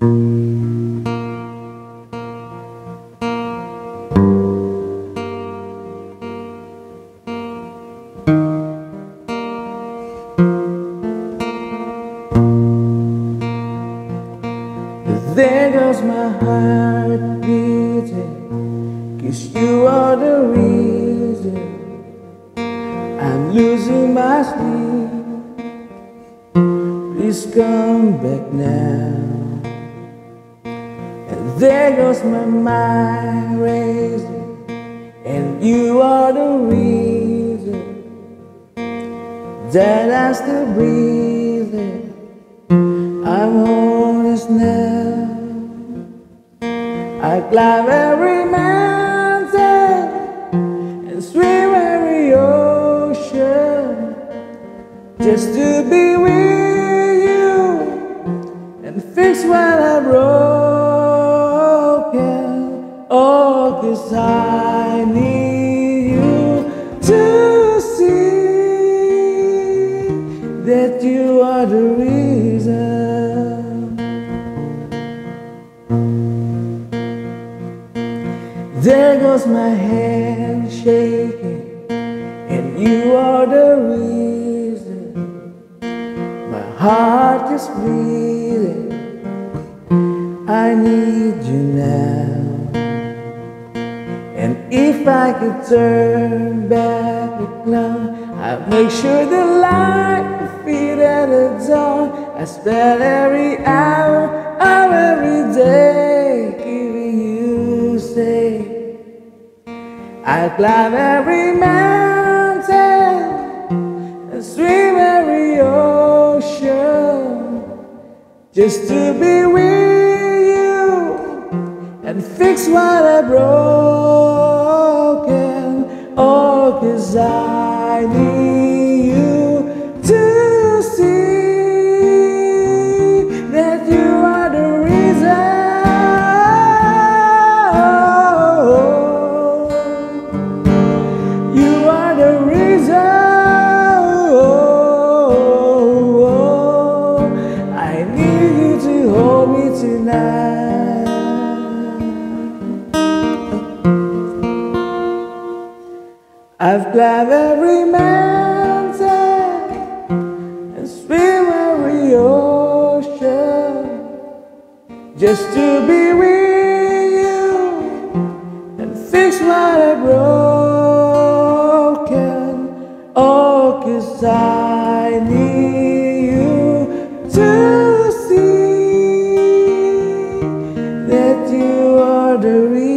There goes my heart beating, 'cause you are the reason I'm losing my sleep. Please come back now. And there goes my mind racing, and you are the reason that I'm still breathing. I'm honest now. I climb every mountain and swim every ocean just to be with you and fix what I've broken. Oh, 'cause I need you to see that you are the reason. There goes my hand shaking, and you are the reason my heart is bleeding. I need you now. And if I could turn back the clock, I'd make sure the light would feed at the dawn. I spend every hour of every day giving you safe. I climb every mountain and swim every ocean just to be with you and fix what I've broken. Oh, 'cause I need you to see that you are the reason. You are the reason. I need you to hold me tonight. I've climbed every mountain and swim every ocean just to be with you and fix what I broken. Oh, 'cause I need you to see that you are the reason.